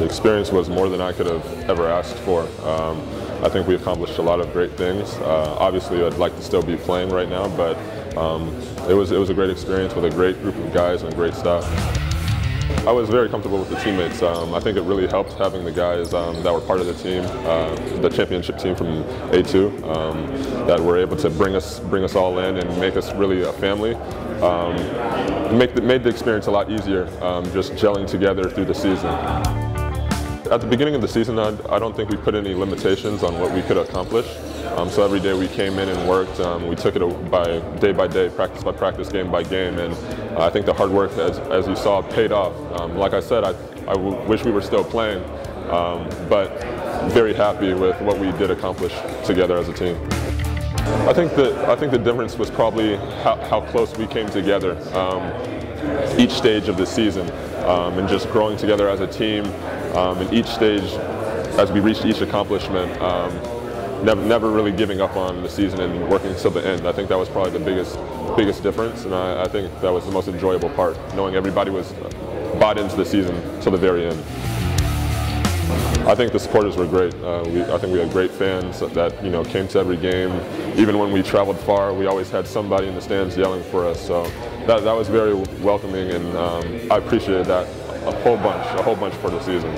experience was more than I could have ever asked for. I think we accomplished a lot of great things. Obviously, I'd like to still be playing right now, but it was a great experience with a great group of guys and great staff. I was very comfortable with the teammates. I think it really helped having the guys that were part of the team, the championship team from A2, that were able to bring us all in and make us really a family. Made the experience a lot easier, just gelling together through the season. At the beginning of the season, I don't think we put any limitations on what we could accomplish. So every day we came in and worked. We took it by day, practice by practice, game by game, and I think the hard work, as you saw, paid off. Like I said, I wish we were still playing, but very happy with what we did accomplish together as a team. I think the difference was probably how close we came together each stage of the season, and just growing together as a team. In each stage, as we reached each accomplishment, never really giving up on the season and working till the end. I think that was probably the biggest difference, and I think that was the most enjoyable part, knowing everybody was bought into the season till the very end. I think the supporters were great. I think we had great fans that came to every game. Even when we traveled far, we always had somebody in the stands yelling for us. So that was very welcoming, and I appreciated that a whole bunch for the season.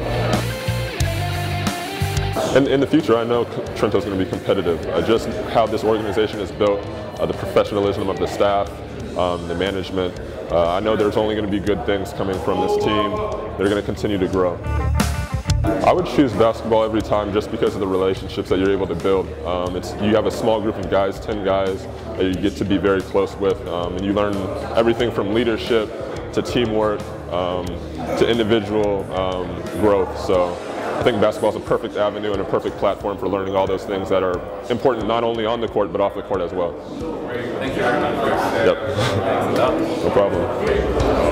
And in the future, I know Trento's going to be competitive. Just how this organization is built, the professionalism of the staff, the management. I know there's only going to be good things coming from this team. They're going to continue to grow. I would choose basketball every time just because of the relationships that you're able to build. You have a small group of guys, 10 guys, that you get to be very close with, and you learn everything from leadership to teamwork to individual growth. So I think basketball is a perfect avenue and a perfect platform for learning all those things that are important not only on the court but off the court as well. Thank you very much. Yep. No problem.